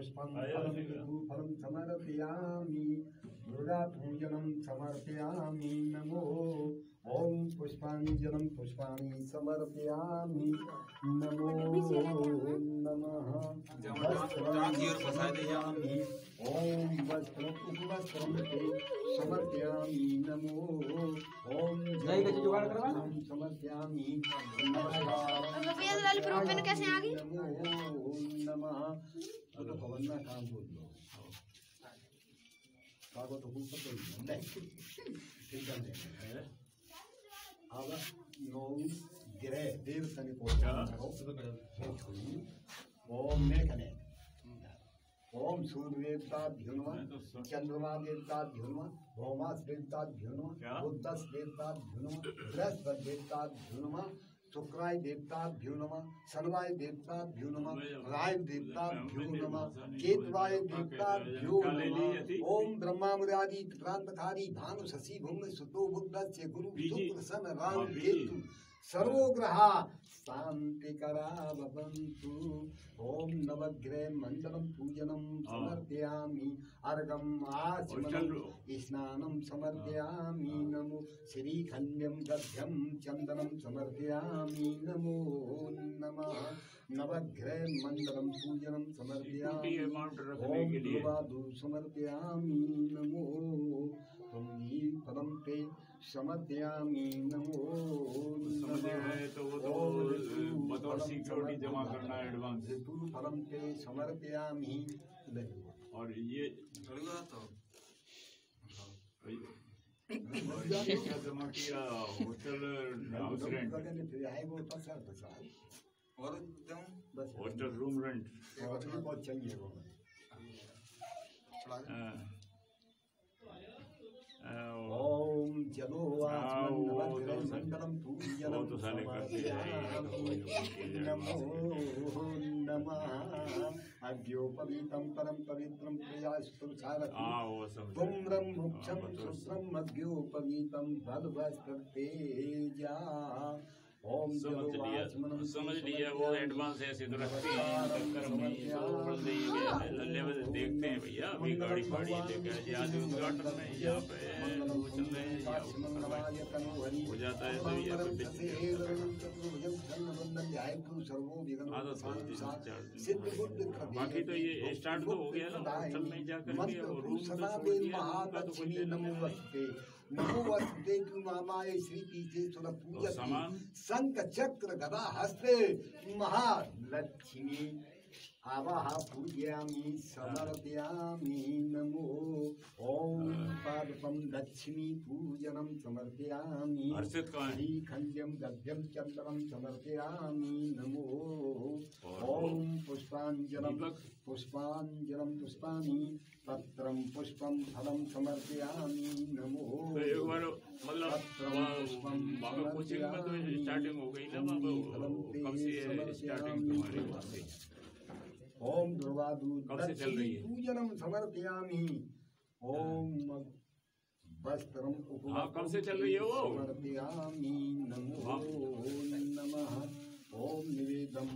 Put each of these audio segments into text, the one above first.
पुष्पं फलं समर्पयामि दुर्गा पूजनं समर्पयामि नमो ओम पुष्पांजलिं पुष्पाणि समर्पयामि नमो नमः वस्त्रयामि ओम वस्त्रं समर्पयामि नमो ओम समर्पयामि नमस्कार कैसे आ गई नमः तो भवन में काम बोल लो कागो तो कुछ तो नहीं ठीक है अब नौ ग्रह देवतनि को करो ओम में कने ओम सूर्य देवताभ्यो नमः चंद्रमा देवताभ्यो नमः भौमास देवताभ्यो नमः बुद्धस देवताभ्यो नमः बृहस्पति देवताभ्यो नमः शुक्राय देवताभ्यो नमः शनिवाय देवताभ्यो नमः राय देवताभ्यो नमः केतवाय देवताभ्यो नमः ओम ब्रह्मामुरारी क्रांतकारी भानु शशि भूमि सुतो बुद्धस्य गुरु शुक्र शन राहु केतु सर्वोग्रहा शांतिकरा भवन्तु ओम नवग्रह मंडलम पूजनम समर्पयामि अर्घम आचमनम स्नानं समर्पयामि नमो श्रीखंड्यं दध्यं चंदनं समर्पयामि नमो नमः नवग्रह मंडलम पूजनम समर्पयामि ओम दुर्वादु समर्पयामि नमो तुंगी फलं ते समर्पयामि नमो तो वो तो मतलब सिक्योरिटी जमा करना है एडवांस फलं ते समर्पयामि और ये क्या जमा किया hotel house rent hotel room rent बहुत चाहिए वो ओम जलो मंगलम पूजनम नमो नमः अद्योपवीतं परम पवित्रं प्रियास्तु सारथि तुम्रं मुक्षं सुस्रं मध्योपवीतं बलवस्तेजा ओम समझ लिया वो एडवांस ऐसे तो रखते हैं देखते हैं भैया अभी गाड़ी फाड़ी लेकर आज उद्घाटन में यहाँ पे वो चल रहे हैं हो जाता है तो बाकी तो ये स्टार्ट तो हो गया ना होटल में जाकर के रूम नमो वसुदे मामाय श्री पीछे सुर पूजति शंख चक्र गदा हस्ते महालक्ष्मी आवाह पूजयामि समर्पयामि नमो ओम पादपं लक्ष्मी पूजनं समर्पयामि श्रीखंड्यं गद्यं चंद्रं समर्पयामि नमो ओम पुष्पांजलिं पुष्पाणि पत्रं पुष्पं फलं समर्पयामि नमो मतलब कोचिंग में तो स्टार्टिंग हो गई ना कब से स्टार्टिंग तुम्हारी ओम पूजनम समर्पयामि ओम वस्त्रम कब से चल रही है वो समर्पयामि नमो नमः ओम निवेदम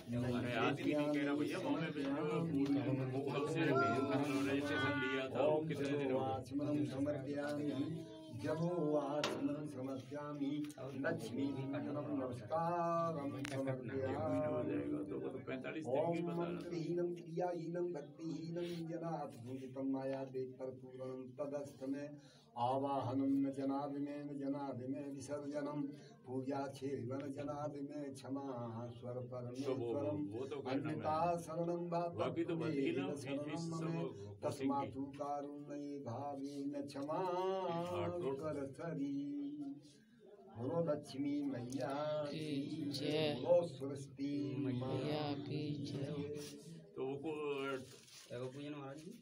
समर्पयामि जलो आचमनं समर्पयामि लक्ष्मी नमस्कारं समर्पयामि ओम मंत्रहीनं क्रियाहीनं भक्तिहीनं जनात् पूजितं माया देवपूरणं तदस्तमे आवाहनं न जनादिमे विसर्जनं पूजा छेवन जनादिमे क्षमा स्वर परमेश्वरं अन्यथा शरणं शरणं ममे तस्मातु कारुण्ये भावेन क्षमा कर सरी बोलो लक्ष्मी मैया की जय बोलो सरस्वती मैया की जय तो वो Pujan Maharaj ji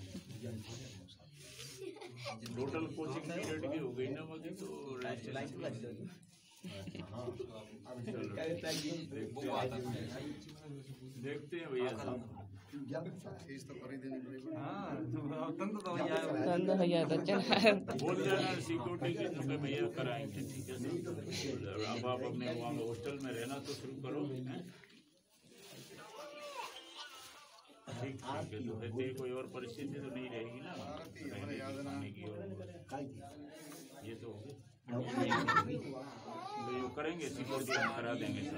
total coaching period की हो गई ना बाकी तो देखते हैं भैया बोल जाना सिक्योरिटी के भैया कराएंगे ठीक है। अब आप अपने वहाँ हॉस्टल में रहना तो शुरू करो। ठीक है, तो फिर तेरी कोई और परिस्थिति तो नहीं रहेगी ना खाने की और ये तो हो गया। तो ये करेंगे सिक्योरिटी हम करा देंगे सर,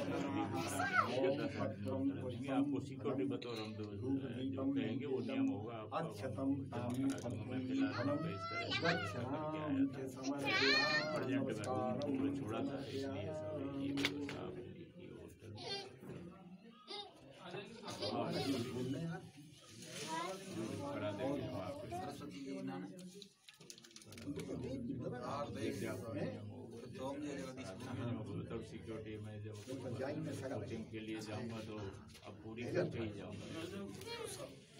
आपको सिक्योरिटी बतौर हम जो कहेंगे वो नियम होगा। छोड़ा था इसलिए ये व्यवस्था करा देंगे हम आपको। तब सिक्योरिटी में जब कोचिंग के लिए जाऊंगा तो अब पूरी करके ही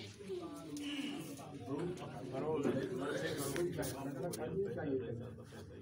जाऊंगा।